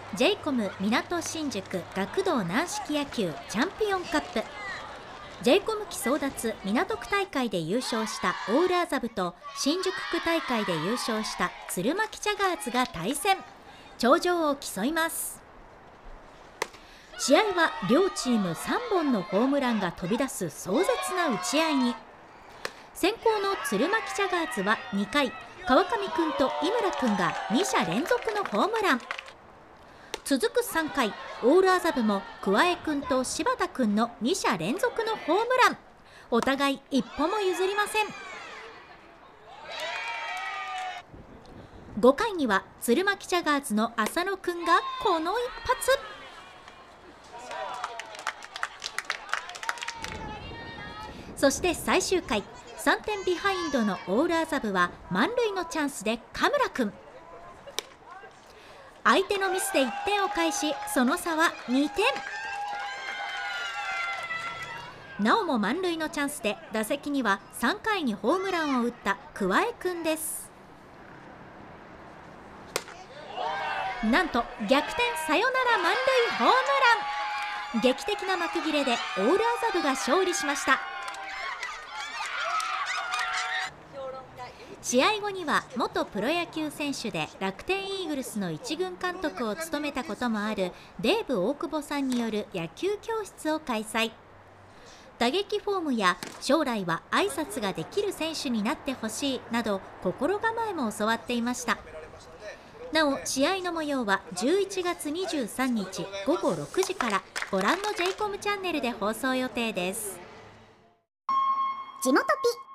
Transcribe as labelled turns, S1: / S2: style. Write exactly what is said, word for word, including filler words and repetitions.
S1: ジェイコム 港新宿学童軟式野球チャンピオンカップ。ジェイコム期争奪港区大会で優勝したオール麻布と新宿区大会で優勝した鶴巻チャガーズが対戦。頂上を競います。試合は両チームさんぼんのホームランが飛び出す壮絶な打ち合いに。先攻の鶴巻チャガーズはにかい、川上くんと井村くんがに者連続のホームラン。続くさんかい、オール麻布も桑江くんと柴田くんのに者連続のホームラン。お互い一歩も譲りません。ごかいには鶴巻チャガーズの浅野くんがこの一発。そして最終回、さんてんビハインドのオール麻布は満塁のチャンスで神村くん。相手のミスでいってんを返し、その差はにてん。なおも満塁のチャンスで打席にはさんかいにホームランを打った桑江くんです。なんと逆転サヨナラ満塁ホームラン。劇的な幕切れでオール麻布が勝利しました。試合後には元プロ野球選手で楽天イーグルスの一軍監督を務めたこともあるデーブ大久保さんによる野球教室を開催。打撃フォームや将来は挨拶ができる選手になってほしいなど心構えも教わっていました。なお試合の模様はじゅういちがつにじゅうさんにちごごろくじからご覧の ジェイコム チャンネルで放送予定です。
S2: 地元ピ